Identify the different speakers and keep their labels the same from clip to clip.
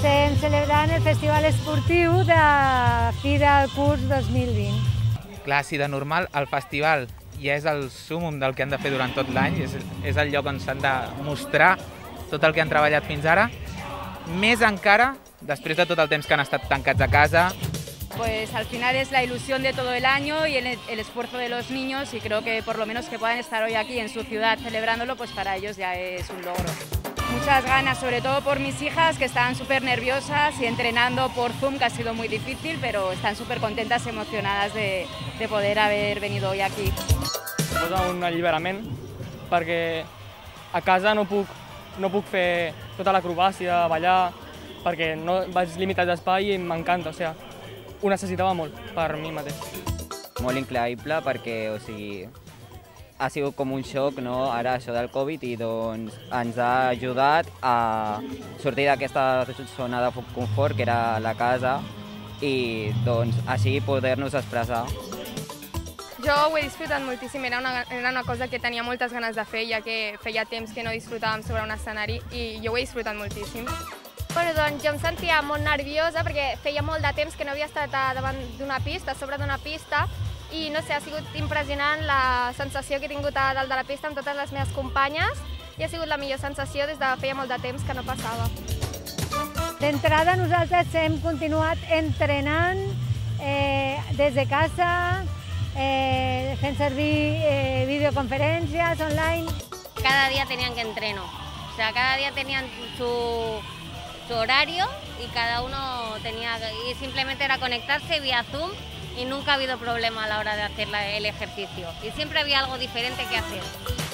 Speaker 1: Estem celebrant el festival esportiu de fi del curs 2020.
Speaker 2: Clar, si de normal el festival ja és el súmmum del que han de fer durant tot l'any, és el lloc on s'han de mostrar tot el que han treballat fins ara, més encara després de tot el temps que han estat tancats a casa.
Speaker 3: Pues al final es la ilusión de todo el año y el esfuerzo de los niños, y creo que por lo menos que puedan estar hoy aquí en su ciudad celebrándolo, pues para ellos ya es un logro. Muchas ganas, sobre todo por mis hijas, que están súper nerviosas y entrenando por Zoom, que ha sido muy difícil, pero están súper contentas y emocionadas de poder haber venido hoy aquí.
Speaker 4: Suposa un alliberament, perquè a casa no puc fer tota l'acrobàcia, ballar, perquè no vaig limitat d'espai i m'encanta, o sigui, ho necessitava molt per mi mateix.
Speaker 5: Molt increïble perquè, o sigui, ha sigut com un xoc, no? Ara això del Covid, i doncs ens ha ajudat a sortir d'aquesta zona de confort que era la casa i doncs així poder-nos expressar.
Speaker 6: Jo ho he disfrutat moltíssim, era una cosa que tenia moltes ganes de fer, ja que feia temps que no disfrutàvem sobre un escenari i jo ho he disfrutat moltíssim.
Speaker 7: Bueno, doncs jo em sentia molt nerviosa perquè feia molt de temps que no havia estat davant d'una pista, a sobre d'una pista, i no sé, ha sigut impressionant la sensació que he tingut a dalt de la pista amb totes les meves companyes i ha sigut la millor sensació des de feia molt de temps que no passava.
Speaker 1: D'entrada nosaltres hem continuat entrenant des de casa, fent servir videoconferències online.
Speaker 8: Cada día tenían que entreno, o sea, cada día tenían su horario y cada uno tenía, y simplemente era conectarse vía Zoom y nunca ha habido problema a la hora de hacer el ejercicio y siempre había algo diferente que hacer.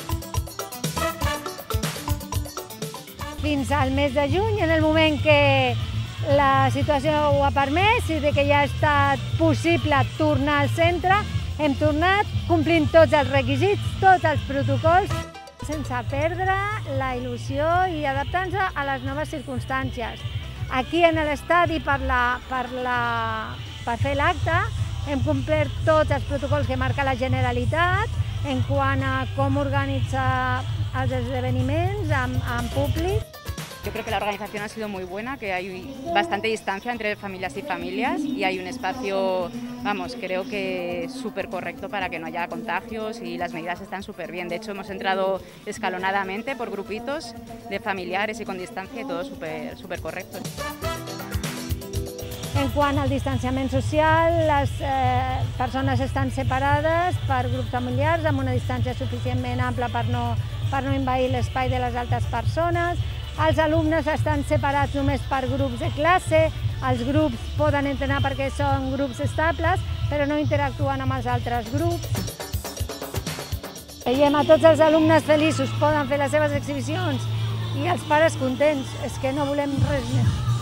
Speaker 1: Fins al mes de juny, en el moment que la situació ho ha permès i que ja ha estat possible tornar al centre, hem tornat complint tots els requisits, tots els protocols, sense perdre la il·lusió i adaptant-se a les noves circumstàncies. Aquí en l'estadi, per fer l'acte, hem complert tots els protocols que marca la Generalitat en quant a com organitzar els esdeveniments en públic.
Speaker 3: Yo creo que la organización ha sido muy buena, que hay bastante distancia entre familias y familias y hay un espacio, vamos, creo que súper correcto para que no haya contagios y las medidas están súper bien. De hecho, hemos entrado escalonadamente por grupitos de familiares y con distancia y todo súper correcto.
Speaker 1: En quant al distanciament social, les persones estan separades per grups familiars amb una distància suficientment ampla per no envair l'espai de les altres persones. Els alumnes estan separats només per grups de classe, els grups poden entrenar perquè són grups estables, però no interactuen amb els altres grups. Veiem a tots els alumnes feliços, poden fer les seves exhibicions i els pares contents, és que no volem res més.